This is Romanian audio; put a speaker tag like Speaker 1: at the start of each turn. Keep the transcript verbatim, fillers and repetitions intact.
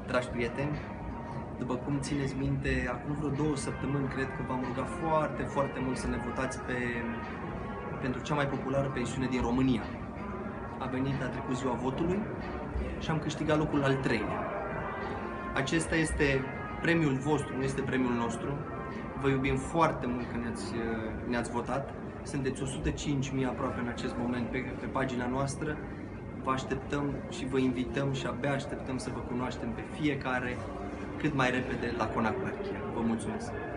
Speaker 1: Dragi prieteni, după cum țineți minte, acum vreo două săptămâni cred că v-am rugat foarte, foarte mult să ne votați pe, pentru cea mai populară pensiune din România. A venit, a trecut ziua votului și am câștigat locul al treilea. Acesta este premiul vostru, nu este premiul nostru. Vă iubim foarte mult că ne-ați, ne-ați votat. Sunteți o sută cinci mii aproape în acest moment pe, pe pagina noastră. Vă așteptăm și vă invităm și abia așteptăm să vă cunoaștem pe fiecare cât mai repede la Conac Parchia. Vă mulțumesc!